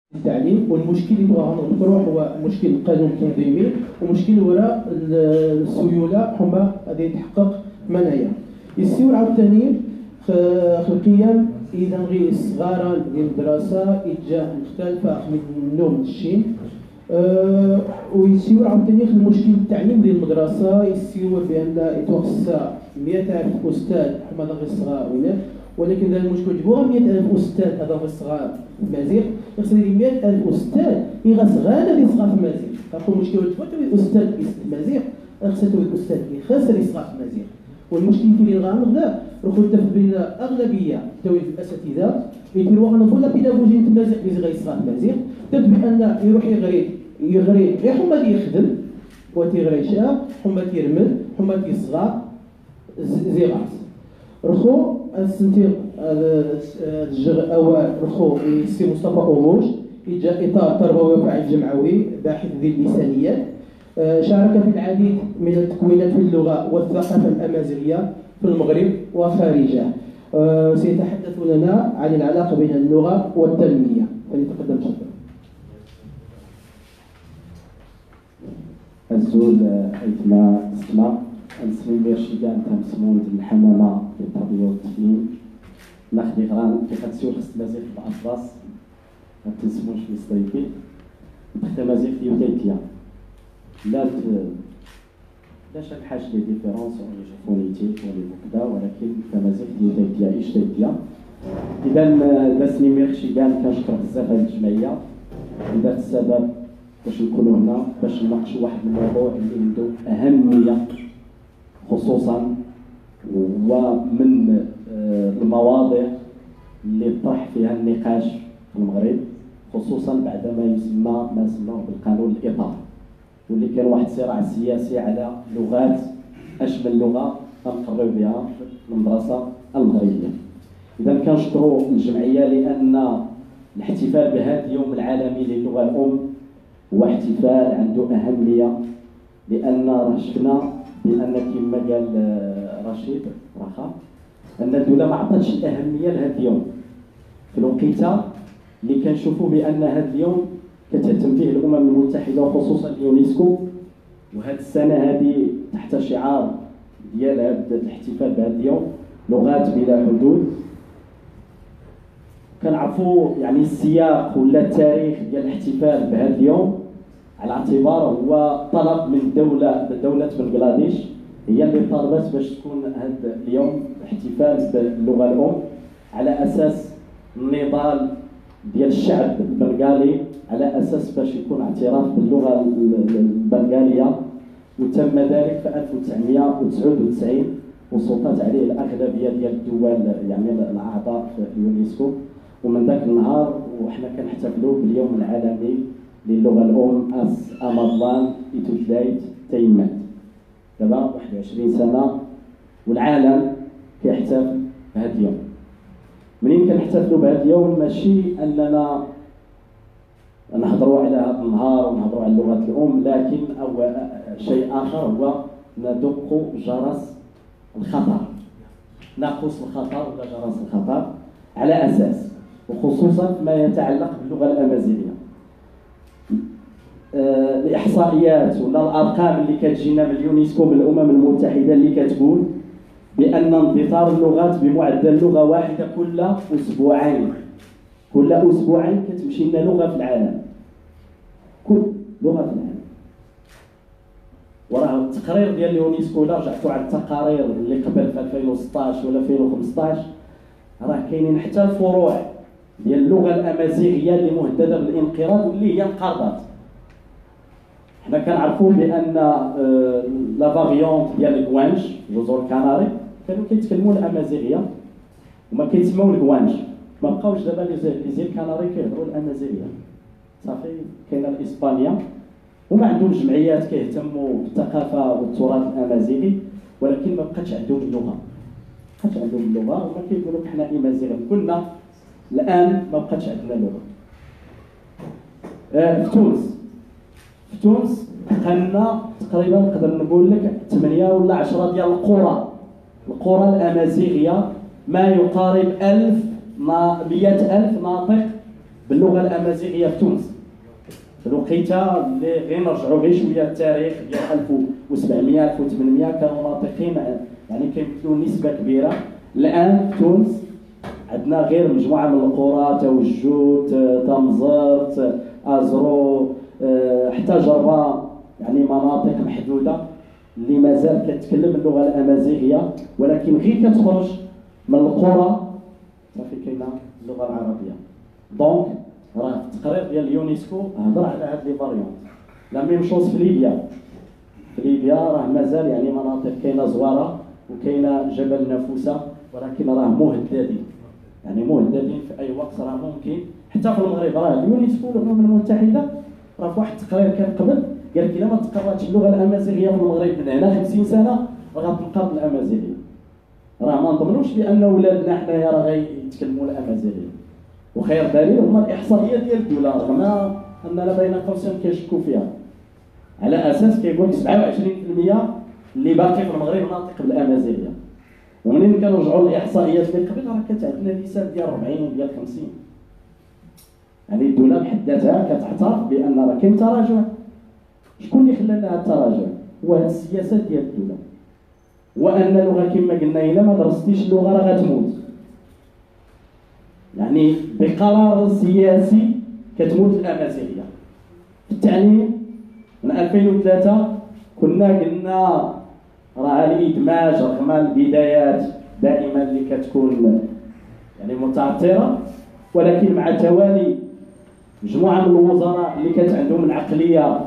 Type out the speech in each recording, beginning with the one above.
التعليم. والمشكل اللي بغا نطرح هو مشكل القانون التنظيمي ومشكل وراء السيوله هما غادي يتحقق منايا. السيول عاوتاني خلقيا اذا غير الصغار ديال المدرسه اتجاه مختلفه منهم الشين ويسيور عاوتاني المشكل التعليم ديال المدرسه يسيور بان يتوسع 100,000 استاذ هما غير الصغار ولكن هذا المشكل جبوها 100,000 استاذ هذا غير الصغار في المزيغ خصنا 100,000 استاذ يغاس غادا اللي صغار في المزيغ كنقول المشكل هو الاستاذ في المزيغ خاصه الاستاذ اللي خاص اللي صغار في المزيغ. والمشكل اللي غنغ لا رخو بين اغلبيه توي الاساتذه يديروا غنقول لا بيداغوجي في المزيغ اللي غيصغر في المزيغ بان يروح يغري غير حما اللي يخدم وتيغري شاء حما تيرمل حما تيصغر زيغات رخو السنتير الجغ اوال رخو السي مصطفى اوموش جاء اطار تربوي وفاعل جمعوي باحث ذي اللسانيات شارك في العديد من التكوينات في اللغه والثقافه الامازيغيه في المغرب وخارجه. سيتحدث لنا عن العلاقه بين اللغه والتنميه. فليتقدم شكرا. الزول ايتما اسماء نسمي ميرشيكان تنسمون الحمامه للتربيه والتعليم ناخذ غران كي غتسول خص مازيغ باطلاس ما تنسموش في ستايكي بخت مازيغ ديوتيتيا لا شاك حاجه لي ديفيرونس اون لي فونيتيك ولي كذا ولكن كمازيغ ديوتيتيا ايش تيتيا. اذا باسني ميرشيكان كنشكر بزاف هاد الجمعيه لذات السبب باش نكونوا هنا باش نناقشوا واحد الموضوع اللي عنده اهميه خصوصا ومن المواضيع اللي طرح فيها النقاش في المغرب خصوصا بعد ما سماه بالقانون الاطار واللي كان واحد الصراع سياسي على لغات اشمل لغه نقريو بها في المدرسه المغربيه. اذا كنشكروا الجمعيه لان الاحتفال بهذا اليوم العالمي للغه الام هو احتفال عنده اهميه لان راه شفنا بان كما قال رشيد رخا ان الدوله ما عطاتش الاهميه لهذا اليوم في الوقيته اللي كنشوفوا بان هذا اليوم كتهتم به الامم المتحده وخصوصا اليونسكو وهذه السنه هذه تحت شعار ديال هذا الاحتفال بهذا اليوم لغات بلا حدود. كنعرفوا يعني السياق ولا التاريخ ديال الاحتفال بهذا اليوم على اعتبار هو طلب من دوله بنغلاديش هي اللي طالبت باش تكون هذا اليوم احتفال باللغه الام على اساس النضال ديال الشعب البنغالي على اساس باش يكون اعتراف باللغه البنغاليه وتم ذلك في 1999 وسلطت عليه الاغلبيه ديال الدول يعني الاعضاء في اليونسكو. ومن ذاك النهار وحنا كنحتفلوا باليوم العالمي للغه الام اس امازان ايتوتلايت تيمات دابا 21 سنه والعالم كيحتفل بهذا اليوم. منين كنحتفلوا بهذا اليوم ماشي اننا نهضروا على هذا النهار ونهضروا على اللغه الام لكن او شيء اخر هو ندق جرس الخطر ناقوس الخطر ولا جرس الخطر على اساس وخصوصا ما يتعلق باللغه الامازيغيه. الاحصائيات ولا الارقام اللي كتجينا من اليونسكو من الامم المتحده اللي كتقول بان اندثار اللغات بمعدل لغه واحده كل اسبوعين كتمشي لنا لغه في العالم كل لغه في العالم. وراه التقرير ديال اليونسكو الا رجعتوا على التقارير اللي قبل في 2016 ولا 2015 راه كاينين حتى الفروع ديال اللغه الامازيغيه اللي مهدده بالانقراض واللي هي انقرضت. حنا كنعرفوا بان لا فاريونت ديال الكوانش جزر الكناري كانوا كيتكلموا الامازيغيه وما كيتسموا الكوانش ما بقاوش دابا لي زيل كناري كيهضروا الامازيغيه صافي. كاينه الاسبانيا وما عندهم جمعيات كيهتموا بالثقافه والتراث الامازيغي ولكن ما بقاتش عندهم اللغه وما كيقولوا حنا امازيغ كنا الان ما بقاتش عندنا لغه. في تونس دخلنا تقريبا نقدر نقول لك 8 ولا 10 ديال القرى الامازيغيه ما يقارب 100,000 ناطق باللغه الامازيغيه في تونس. في الوقيته اللي غير نرجعوا غير شويه التاريخ ديال 1700 1800 كانوا ناطقين يعني كيمثلوا نسبه كبيره. الان في تونس عندنا غير مجموعه من القرى، توجوت، تمزرت، ازرو، حتى جربه، يعني مناطق محدوده اللي مازال كتكلم اللغه الامازيغيه، ولكن غير كتخرج من القرى صافي كاينه اللغه العربيه. دونك راه في التقرير ديال اليونسكو هضر على هاد لي فاريونت. لا ميم شوز في ليبيا. في ليبيا راه مازال يعني مناطق كاينه زواره وكاينه جبل نافوسه، ولكن راه مهددين، يعني مهددين في اي وقت راه ممكن. حتى في المغرب راه اليونسكو الامم المتحده راه في واحد التقرير كان قبل قال لك الا ما تقراتش اللغه الامازيغيه في المغرب من هنا 50 سنه راه غتنقرض الامازيغيه. راه ما نضمنوش بان ولادنا حنايا راه غيتكلموا الامازيغيه. وخير دليل هما الاحصائيات ديال الدوله، رغم اننا بين قوسين كيشكوا فيها، على اساس كيقول لك 27% اللي باقي في المغرب ناطق بالامازيغيه. ومنين كنرجعوا للاحصائيات اللي قبل راه كتعطينا نسب ديال 40 ديال 50. يعني الدوله بحد ذاتها كتعترف بان راه كاين تراجع. شكون اللي خلى لنا هذا التراجع؟ هو هذه السياسات ديال الدوله، وان اللغه كما قلنا الا ما درستيش اللغه راه غتموت. يعني بقرار سياسي كتموت الامازيغيه. في التعليم من 2003 كنا قلنا راه الادماج رغم البدايات دائما اللي كتكون يعني متعثره، ولكن مع توالي مجموعه من الوزراء اللي كانت عندهم العقليه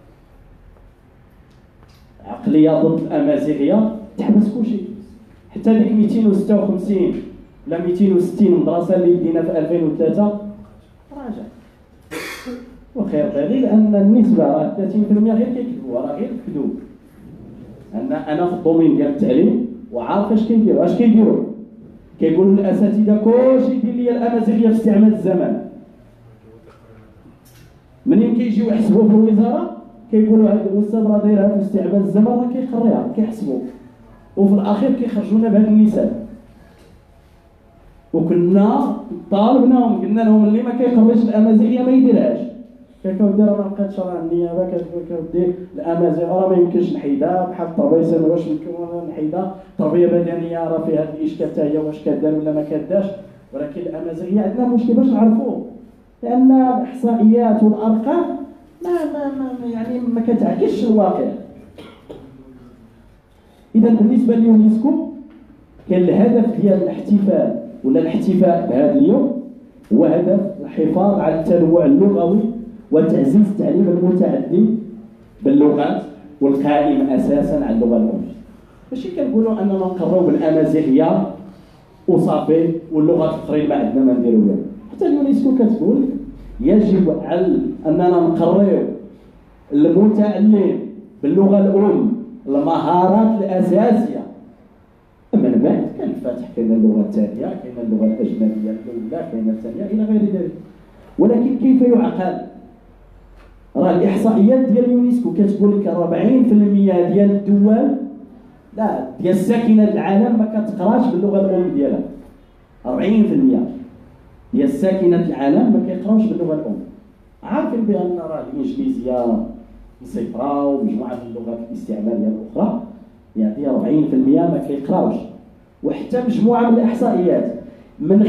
ضد الامازيغيه تحبس كلشي. حتى ديك 256 ولا 260 مدرسه اللي بدينا في 2003 راجع. وخير دليل ان النسبه راه 30% غير كيكذبوا، راه غير كذوب. انا في الدومين ديال التعليم وعارف اش كيديروا. كيقولوا الاساتذه كلشي يدير لي الامازيغيه في استعمال الزمان. منين كيجيو يحسبوا في الوزاره كيقولوا هذا الاستاذ راه دايرها في استعمال الزمان، راه كيقريها كيحسبوا، وفي الاخير كيخرجونا بهذا النسب. وكنا طالبناهم قلنا لهم اللي ما كيقريش الامازيغيه ما يديرهاش. كيقول راه ما بقاتش راه النيابه كتقول الامازيغ راه ما يمكنش نحيدها بحال التربيه الساميه، واش يمكن نحيدها؟ التربيه البدنيه راه فيها هذا الاشكال حتى هي واش كدار ولا ما كداش. ولكن الامازيغيه عندنا مشكل باش نعرفوه، لان الاحصائيات والارقام يعني ما كتعكسش الواقع. اذا بالنسبه لليونسكو كان الهدف ديال الاحتفال ولا الاحتفاء بهذا اليوم هو هدف الحفاظ على التنوع اللغوي وتعزيز التعليم المتعدي باللغات والقائم اساسا على اللغه الام. ماشي كنقولوا اننا نقروا بالامازيغيه وصافي واللغات الاخرين ما عندنا ما نديروا بها. حتى اليونسكو كتقول يجب على اننا نقروا المتعلم باللغه الام المهارات الاساسيه. من بعد كان الفاتح كاين اللغه الثانيه، كاين اللغه الاجنبيه الاولى، كاين الثانيه الى غير ذلك. ولكن كيف يعقل؟ راه الاحصائيات ديال اليونسكو كتقول لك 40% ديال الدول لا ديال ساكنه العالم ما كتقراش باللغه الام ديالها. 40% ديال ساكنه العالم ما كيقراوش باللغه الام. عارفين بان راه الانجليزيه مسيطره ومجموعه من اللغات الاستعماريه الاخرى يعني 40% ما كيقراوش. وحتى مجموعه من الاحصائيات من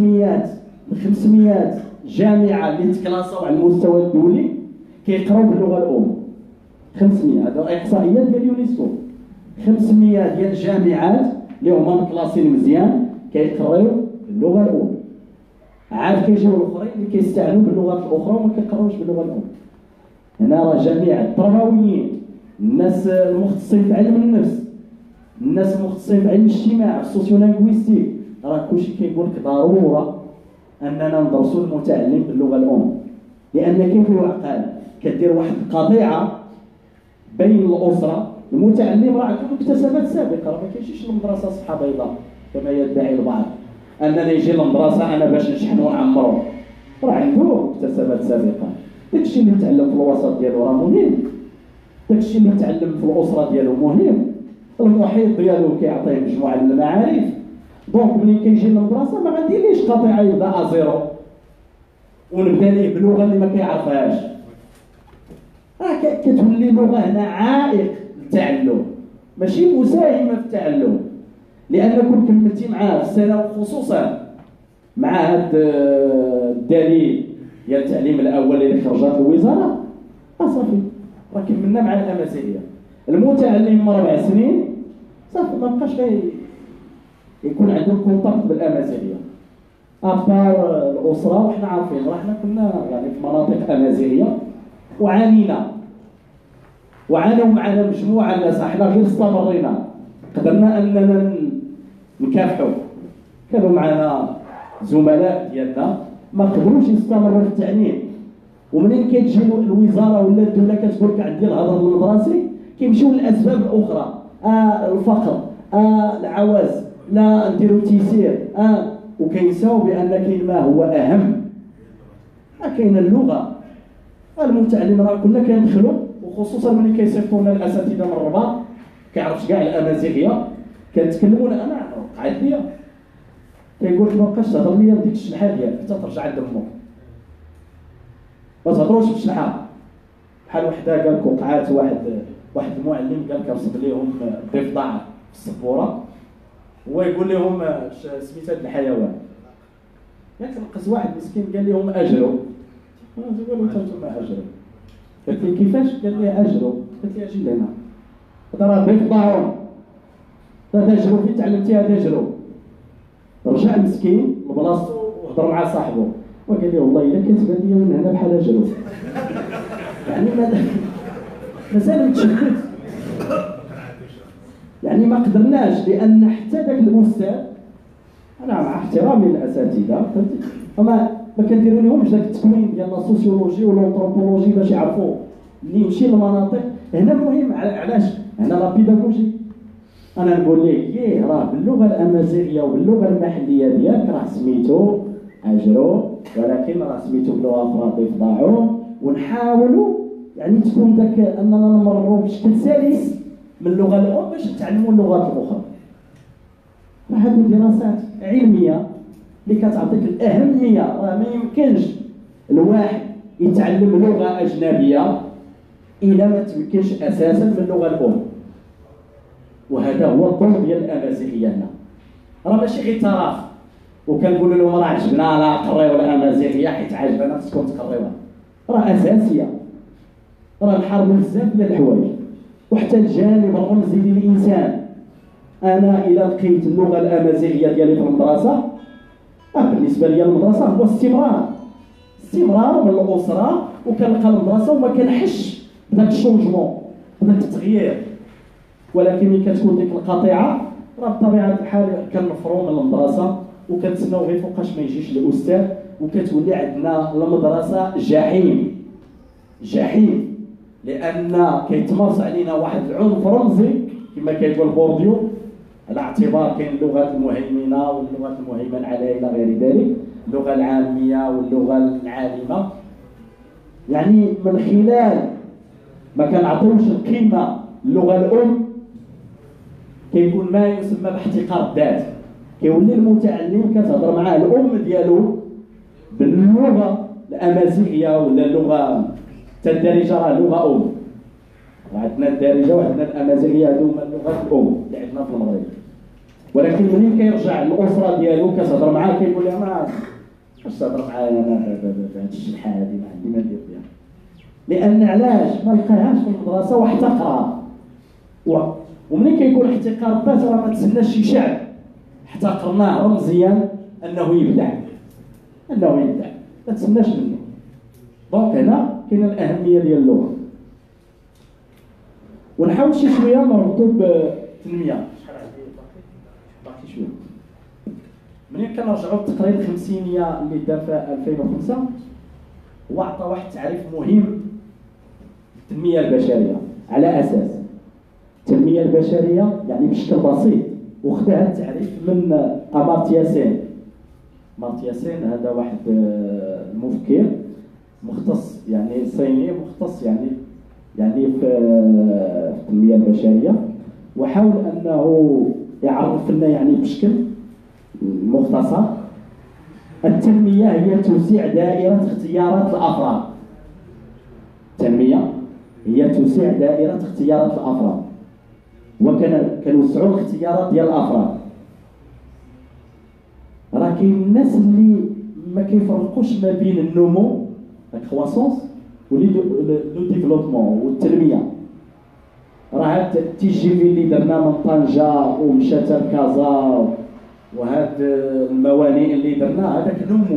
500 جامعه اللي تكلاسوا على المستوى الدولي كيقراو باللغه الام. 500 هذا احصائيات ديال اليونسكو. 500 ديال الجامعات اللي هما مكلاسين مزيان كيقراو باللغه الام. عاد كيجيو الاخرين اللي كيستعملوا باللغات الاخرى وما كيقراوش باللغه الام. هنا راه جميع التربويين، الناس المختصين في علم النفس، الناس المختصين في علم الاجتماع، السوسيولينغويستيك، راه كلشي كيقول لك ضروره اننا ندرسوا المتعلم باللغه الام. لان كيف يعقل؟ كدير واحد القطيعه بين الاسره، المتعلم راه عنده مكتسبات سابقه، راه ما كيجيش للمدرسه صحه بيضاء كما يدعي البعض اننا يجي للمدرسه انا باش نشحن ونعمرو، راه عنده مكتسبات سابقه. داكشي اللي تعلم في الوسط ديالو راه مهم، داكشي اللي تعلم في الاسره ديالو مهم، المحيط ديالو كيعطيه مجموعه من المعارف. دونك ملي كيجي للمدرسه ما غاديرليش قطيعه يبدا ازيرو ونبدا ليه بلغه اللي ما كيعرفهاش، راه كتولي اللغه هنا عائق للتعلم ماشي مساهمه في التعلم. لانكم كملتي معاه في السنه، وخصوصا مع هذا الدليل ديال التعليم الاول اللي خرجت الوزاره، صافي راه كملنا مع الامازيغيه. المتعلم من 4 سنين صافي ما بقاش يكون عنده كونتاكت بالامازيغيه ابار الاسره. وحنا عارفين راه حنا كنا يعني في مناطق امازيغيه وعانوا معنا مجموعه الناس، حنا غير استمرينا، قدرنا اننا نكافحوا. كانوا معنا زملاء ديالنا ما قدروش يستمروا في التعليم، ومنين كتجي الوزاره ولا الدوله كتقول لك عندي الهدر المدرسي كيمشيو للاسباب الاخرى، الفقر، العوز، لا نديروا تيسير، وكينساو بان كاين ما هو اهم، كاين اللغه. المتعلم راه كنا كندخلوا، وخصوصا ملي كيصيفطوا لنا الاساتذه من الرباط كيعرفش كاع الامازيغيه، كنتكلمونا انا وقعت ليا كيقول لك ما بقاش تهضر ليا بديك الشلحه ديالك حتى ترجع عند امك، ما تهضروش بالشلحه. بحال وحده قال لك وقعات واحد المعلم قال لك رسم لهم ضفدع في السبوره، هو يقول لهم سميت هذا الحيوان، ياك نقص واحد مسكين قال لهم اجروا، قالوا انتم اجروا، قلت لي كيفاش؟ قال لي اجروا، قلت لي اجي لهنا هذا راه ضفدع، تجروا فين تعلمتيها تجروا. رجع مسكين لبلاصتو وهضر مع صاحبه وقال لي والله الا كتبان لي من هنا بحال اجرو. يعني مازال متشدد، يعني ما قدرناش، لان حتى ذاك الاستاذ انا مع احترامي للاساتذه فما كنديروا لهمش ذاك التكوين ديال السوسيولوجي والانثروبولوجي باش يعرفوا اللي يمشي للمناطق. هنا مهم علاش؟ هنا لا بيداغوجي. انا نقول لك راه باللغه الامازيغيه وباللغه المحليه ديالك راه سميتو اجرو، ولكن راه سميتو بلغه اخرى ضفدعو، ونحاولوا يعني تكون ذاك اننا نمرروا بشكل سلس من اللغه الام باش نتعلموا اللغات الاخرى. راه هذو دراسات علميه اللي كتعطيك الاهميه. راه ما يمكنش الواحد يتعلم لغه اجنبيه الا ما تمكنش اساسا من اللغه الام، وهذا هو الدور ديال الامازيغيه هنا. راه ماشي غير تراف وكنقولوا لهم راه عجبنا لا قريو الامازيغيه حيت عجبنا خصكم تقريوها، راه اساسيه. راه نحاربوا بزاف ديال الحوايج، وحتى الجانب الرمزي للانسان. انا الى لقيت اللغه الامازيغيه ديالي في المدرسه، بالنسبه لي المدرسه هو استمرار من الاسره، وكنلقى المدرسه وما كنحش بداك الشونجمون بداك التغيير. ولكن ملي كتكون ديك القطيعه راه بطبيعه الحال كنفروا من المدرسه وكنتسناو غير فوقاش ما يجيش الاستاذ، وكتولي عندنا المدرسه جحيم، لان كيتمارس علينا واحد العنف رمزي كما كيقول بورديو، على اعتبار كاين اللغات المهيمنه واللغات المهيمن عليها الى غير ذلك، اللغه العاميه واللغه العالمه. يعني من خلال ما كنعطيوش القيمه للغه الام كيكون ما يسمى باحتقار الذات. كيولي المتعلم كتهضر معاه الام ديالو باللغه الامازيغيه ولا اللغه الدارجه، راه لغه ام، وعندنا الدارجه وعندنا الامازيغيه، هادو هما اللغات الام اللي عندنا في المغرب. ولكن منين كيرجع للاسره ديالو كتهضر معاه كيقول لها ما واش تهضر معايا انا بهاد الشلحه هادي ما عندي ما ندير بها، لان علاش ما لقاهاش في المدرسه واحتقرها. ومنين كيقول احتقار الذات راه ما تسناش شي شعب احتقرناه رمزيا انه يبدع، ما تسناش منه. دونك هنا كاينه الاهميه ديال اللغه. ونحاول شي شويه نربطو بالتنميه. شحال عندي باقي شويه. منين كنرجعوا للتقرير الخمسينيه اللي دار في 2005 هو عطى واحد التعريف مهم للتنميه البشريه، على اساس التنميه البشريه يعني بشكل بسيط، وخذ هذا التعريف من أمارتيا سين. أمارتيا سين هذا واحد المفكر مختص، يعني صيني مختص يعني في التنميه البشريه، وحاول انه يعرف لنا يعني بشكل مختصر التنمية هي توسيع دائرة اختيارات الأفراد. التنمية هي توسيع دائرة اختيارات الأفراد، كنوسعوا الاختيارات ديال الأفراد. راه كاين الناس اللي ما كيفرقوش ما بين النمو الكرواسونس و لو ديفلوبمون والتنمية. راه هاد التي جي في اللي درنا من طنجة ومشى حتى لكازا، وهاد الموانئ اللي درنا، هذاك نمو.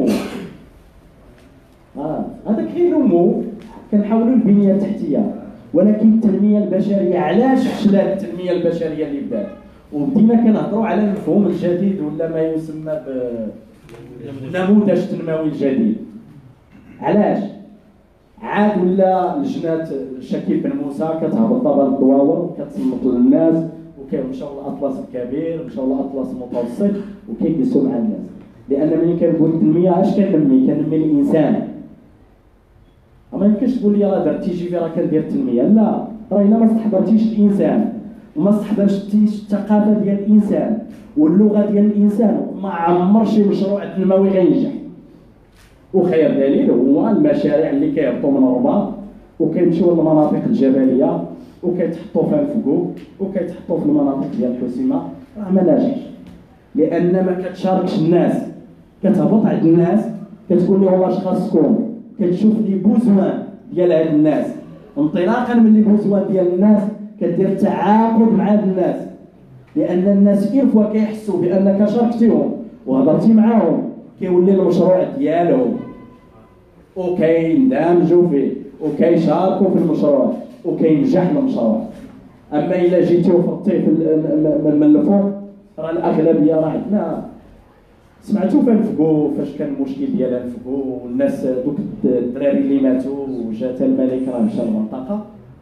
هذاك غير نمو، كنحاولوا البنية التحتية. ولكن التنمية البشرية، علاش فشلات التنمية البشرية اللي بدات؟ وبدينا كنهضروا على المفهوم الجديد ولا ما يسمى بالنموذج التنموي الجديد. علاش؟ عاد ولا لجنات شكيب بن موسى كتهبط طابا الدواور كتصنت للناس، وكيمشاو للاطلس الكبير، مشاو للاطلس المتوسط، وكيجلسوا مع الناس. لان ملي كنقول التنميه اش كنمي الانسان. ما يمكنش تقول لي راه درتي جي في راه كندير التنميه، لا، راه الا ما استحضرتيش الانسان وما استحضرتيش الثقافه ديال الانسان واللغه ديال الانسان، ما عمر شي مشروع تنموي غينجح. وخير دليل هو المشاريع اللي كيهبطوا من الرباط وكيمشيو للمناطق الجبليه وكيتحطوا في الفكو وكيتحطوا في المناطق ديال الحسيمه، راه ما ناجحش. لان ما كتشاركش الناس، كتهبط عند الناس كتقول لهم اش خاصكم، كتشوف لي بوزوان ديال هاد الناس، انطلاقا من لي بوزوان ديال الناس كدير تعاقد مع هاد الناس. لان الناس كيف كيحسوا بانك شاركتيهم وهضرتي معاهم كيولي المشروع ديالهم وكيندمجوا فيه وكيشاركوا في المشروع وكينجح المشروع. اما الا جيتي وفرطيه من الفوق، راه الاغلبيه راه عندنا سمعتوا في الفكو فاش كان المشكل ديال الفكو والناس دوك الدراري اللي ماتوا وجات الملك راه مشى للمنطقه،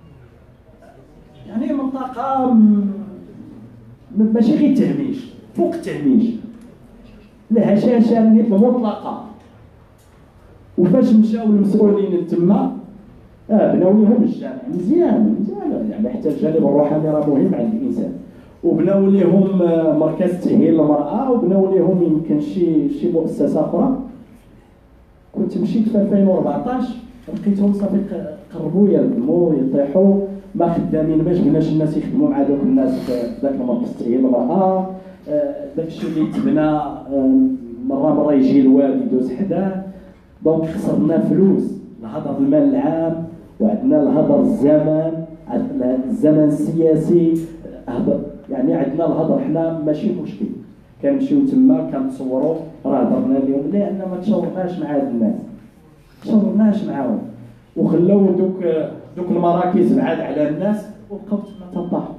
يعني منطقه ماشي غير التهميش، فوق التهميش، الهشاشه المطلقه. وفاش مشاو المسؤولين تما بناو لهم الجامع مزيان يعني حتى الجانب الروحاني راه مهم عند الانسان، وبناو لهم مركز تاهيل للمراه، وبناو لهم يمكن شي مؤسسه اخرى. كنت مشيت في 2014 لقيتهم صافي قربوا يردموا يطيحوا، ما خدامين، ما جبناش الناس يخدموا مع دوك الناس في ذاك المركز تاهيل للمراه. داكشي اللي تبنى مره يجي الوالد يدوز حداه، دونك خسرنا فلوس، الهدر المال العام، وعندنا الهدر الزمن السياسي، يعني عندنا الهدر حنا ماشي مشكل. كنمشيو تما كنتصوروا راه هضرنا اليوم، لان ما تشاورناش مع هاد الناس، تشاورناش معاهم، وخلاو دوك المراكز بعاد على الناس وبقاو تما تطاحوا.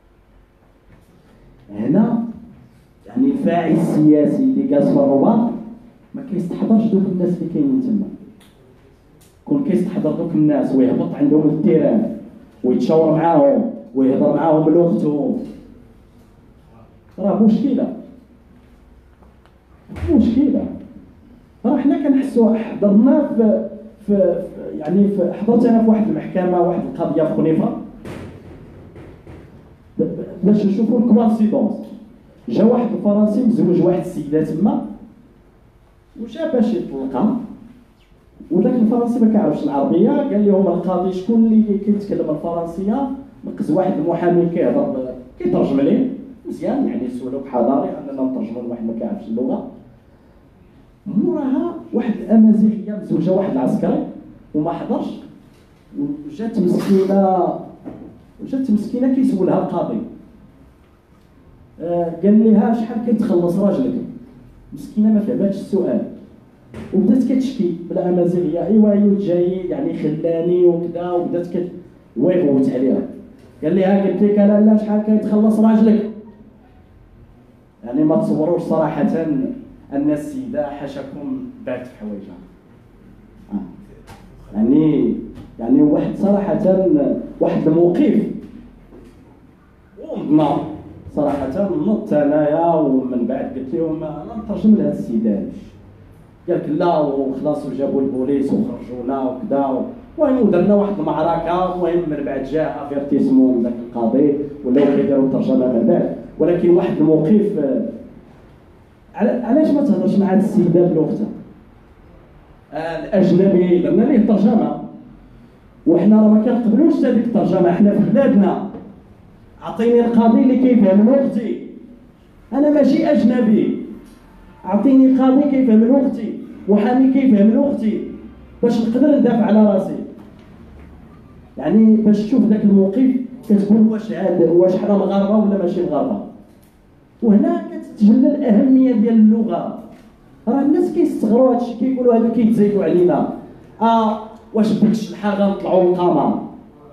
هنا يعني الفاعل السياسي اللي جالس في الرباط ما كيستحضرش دوك الناس اللي كاينين تما. كون كيستحضر دوك الناس ويهبط عندهم التيران ويتشاور معاهم ويهضر معاهم لغتهم، راه مشكله. راه حنا كنحسوا حضرنا في يعني حضرت انا في واحد المحكمه، واحد القضيه في خنيفه، باش نشوفوا الكوانسيدونس. جا واحد الفرنسي مزوج واحد السيده تما وجا باش يطلقها، وداك الفرنسي ما كيعرفش العربيه، قال لهم القاضي شكون اللي كيتكلم الفرنسيه؟ نقز واحد المحامي كيهضر كيترجم ليه مزيان، يعني سلوك حضاري اننا نترجموا لواحد ما كيعرفش اللغه. موراها واحد الامازيغيه مزوجه واحد العسكري وما حضرش، وجات مسكينه كيسولها القاضي، قال لها شحال كيتخلص راجلك؟ مسكينه ما فهمتش السؤال وبدات كتشكي بالامازيغيه، ايوا جاي يعني خلاني وكذا، وبدات ويغوت عليها. قال لها قلت لك لا شحال كيتخلص راجلك؟ يعني ما تصوروش صراحه ان السيده حاشاكم بات في حوايجها. يعني واحد صراحه واحد الموقف ومضنا صراحه، نضت انايا ومن بعد قلت لهم انا نترجم لهاد السيده. قال لك لا وخلاص وجابوا البوليس وخرجونا وكذا، المهم درنا واحد المعركه. المهم من بعد جاء افيرتيسمون من ذاك القاضي ولاو كيديروا الترجمه من بعد. ولكن واحد الموقف، علاش ما تهضرش مع هاد السيده بلغتها؟ الاجنبي درنا ليه ترجمه، وحنا راه ما كنقبلوش هذيك الترجمه. حنا في بلادنا اعطيني القاضي اللي كيفهم لغتي، انا ماشي اجنبي، اعطيني قاضي كيفهم لغتي، محامي كيفهم لغتي باش نقدر ندافع على راسي. يعني باش تشوف ذاك الموقف كتقول واش حنا مغاربه ولا ماشي مغاربه. وهنا كتتجلى الاهميه ديال اللغه. راه الناس كيستغروا هادشي، كيقولوا هادو كيتزايدوا علينا، واش بديك الشلحه غنطلعوا للقمر؟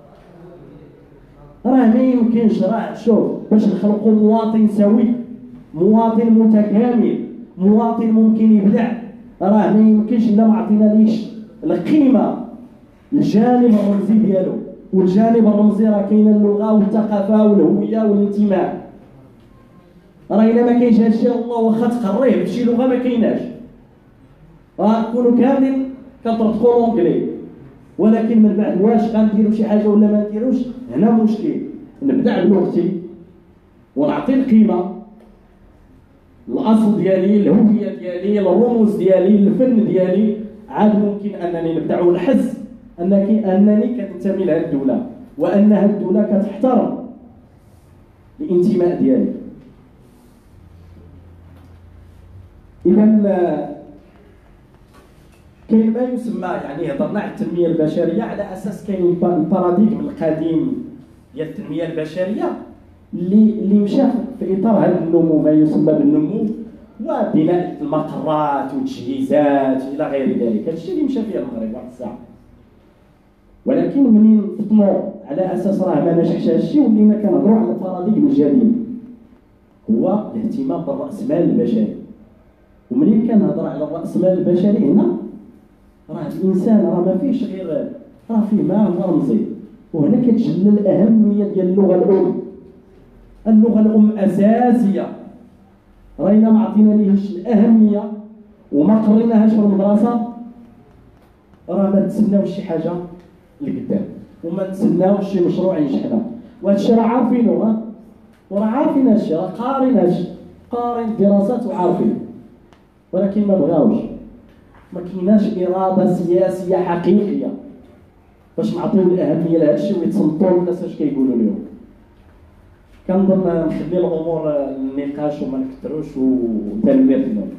راه ما يمكنش. راه شوف، باش نخلقوا مواطن سوي، مواطن متكامل، مواطن ممكن يبدع، راه ما يمكنش الا ما عطيناليش القيمه الجانب الرمزي ديالو. والجانب الرمزي راه كاينه اللغه والثقافه والهويه والانتماء. راه الا ما كاينش هادشي الله واخا تقريه بشي لغه ما كايناش، راه نكونوا كاملين كنطرقوا لونجلي، ولكن من بعد واش غنديروا شي حاجه ولا ما نديروش، هنا مشكل. نبدع بلغتي ونعطي القيمه، الاصل ديالي، الهويه ديالي، الرموز ديالي، الفن ديالي، عاد ممكن انني نبدع ونحس انني كنتمي لهذه الدوله، وان هذه الدوله كتحترم الانتماء ديالي. اذا كاين ما يسمى، يعني هضرنا على التنميه البشريه على اساس كاين الباراديغم القديم ديال التنميه البشريه اللي مشى في اطار هذا النمو، ما يسمى بالنمو وبناء المقرات والتجهيزات الى غير ذلك. هذا الشيء اللي مشى فيه المغرب واحد الساعه. ولكن منين فطنوا على اساس راه ما نجحش هذا الشيء، ولينا كنهضروا على الباراديغم الجديد هو الاهتمام بالراسمال البشري. ومنين كنهضر على الراسمال البشري هنا، راه الانسان راه ما فيهش غير، راه فيه ما هو رمزي. وهنا كتجلى الاهميه ديال اللغه الام. اللغه الام اساسيه، راينا ما عطينا ليهش الاهميه وما قريناهاش في المدرسه، راه ما تسناوش شي حاجه لقدام، وما تسناوش شي مشروع ينجحنا. وهذا الشيء راه عارفينه، وراه عارفين هذا الشيء، راه قارين الدراسات وعارفين، ولكن ما بغاوش. ما كايناش اراده سياسيه حقيقيه باش نعطيو الاهميه لهذا الشيء ويتصنتوا الناس اش كيقولوا لهم. كنظن نخلي الامور للنقاش وما نكثروش وتنمير اليوم.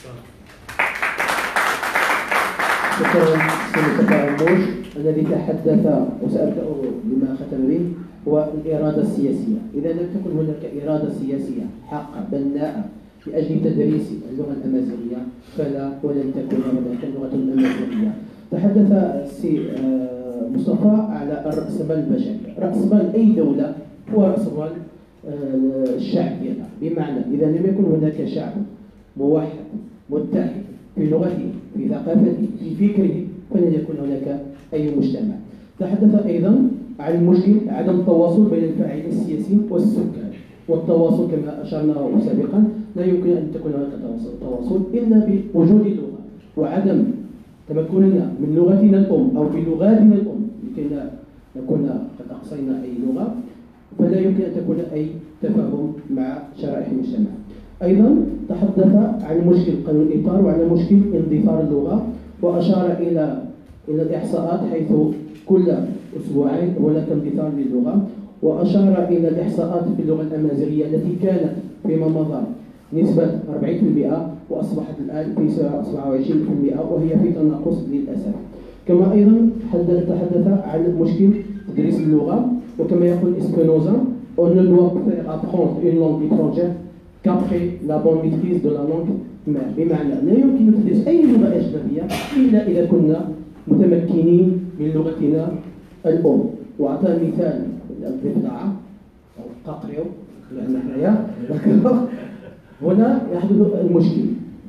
شكرا سيدي عموش. الذي تحدث وسأبدأ بما ختم به هو الإرادة السياسية. إذا لم تكن هناك إرادة سياسية حقة بناءة لأجل تدريس اللغة الأمازيغية ولن تكون هناك اللغة الأمازيغية. تحدث السي مصطفى على الرأسمال البشري. رأسمال أي دولة هو رأسمال الشعب ديالها، بمعنى إذا لم يكن هناك شعب موحد متحد في لغته، في ثقافته، في فكره، فلن يكون هناك أي مجتمع. تحدث أيضا عن مشكل عدم التواصل بين الفاعلين السياسيين والسكان، والتواصل كما أشرنا سابقا لا يمكن أن تكون هناك تواصل إلا بوجود اللغة، وعدم تمكننا من لغتنا الأم أو بلغاتنا الأم لكي نكون قد أقصينا أي لغة، فلا يمكن أن تكون أي تفاهم مع شرائح المجتمع. أيضا تحدث عن مشكل قانون الإطار وعن مشكل اندثار اللغة، وأشار إلى الإحصاءات حيث كل أسبوعين هناك اندثار للغة، وأشار إلى الإحصاءات في اللغة الأمازيغية التي كانت فيما مضى نسبة 40% وأصبحت الآن في 27% وهي في تناقص للأسف. كما أيضا تحدث عن مشكل تدريس اللغة، وكما يقول اسبينوزا on ne doit faire apprendre une langue étrangère qu'après la bonne maîtrise de la langue mère. بمعنى لا يمكن تدريس أي لغة أجنبية إلا إذا كنا متمكنين من لغتنا الأم. وأعطى مثال الضفدعة أو القاقريو لأن حنايا هنا يحدث المشكل،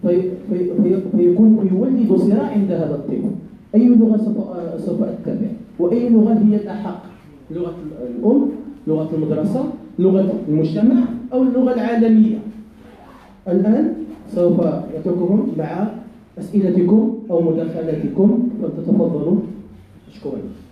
فيكون يولد صراع عند هذا الطفل. أي لغة سوف أتبع؟ وأي لغة هي الأحق؟ لغة الأم، لغة المدرسة، لغة المجتمع، أو اللغة العالمية؟ الآن سوف أترككم مع أسئلتكم أو مداخلاتكم، فلتتفضلوا. شكرا.